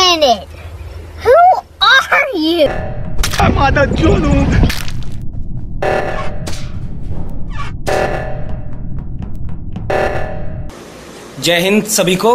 minute. Who are you? माता जोनू। जय हिंद सभी को।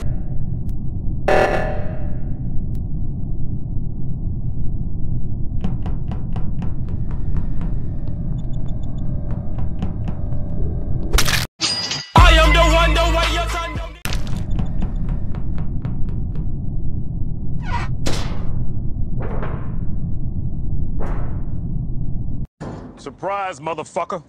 Surprise, motherfucker.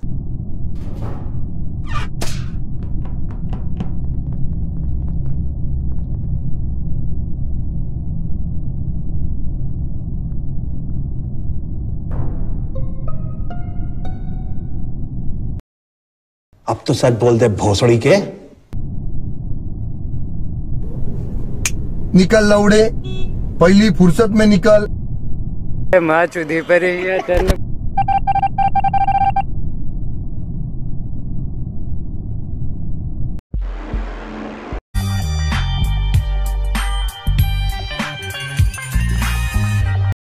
अब तो सच बोल दे भोसड़ी के। निकल लौड़े, पहली फुर्सत में निकल। माँ चुदी पर ही है।